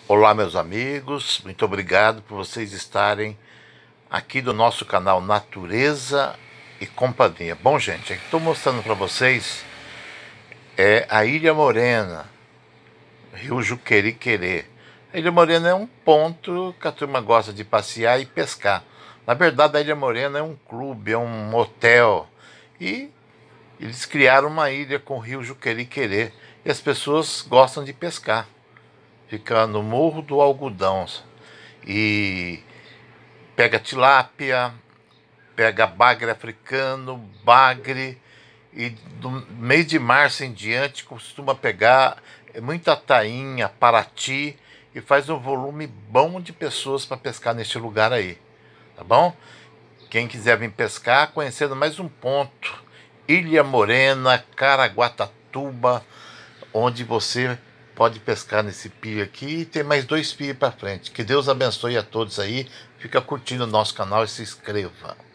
Olá, meus amigos, muito obrigado por vocês estarem aqui do nosso canal Natureza e Companhia. Bom, gente, aqui estou mostrando para vocês a Ilha Morena, Rio Juqueri-Querê. A Ilha Morena é um ponto que a turma gosta de passear e pescar. Na verdade, a Ilha Morena é um clube, é um hotel, e eles criaram uma ilha com o Rio Juqueri-Querê e as pessoas gostam de pescar. Fica no Morro do Algodão e pega tilápia, pega bagre africano, bagre, e do mês de março em diante costuma pegar muita tainha, parati, e faz um volume bom de pessoas para pescar neste lugar aí, tá bom? Quem quiser vir pescar, conhecendo mais um ponto, Ilha Morena, Caraguatatuba, onde você pode pescar nesse pio aqui, e tem mais 2 pios para frente. Que Deus abençoe a todos aí. Fica curtindo o nosso canal e se inscreva.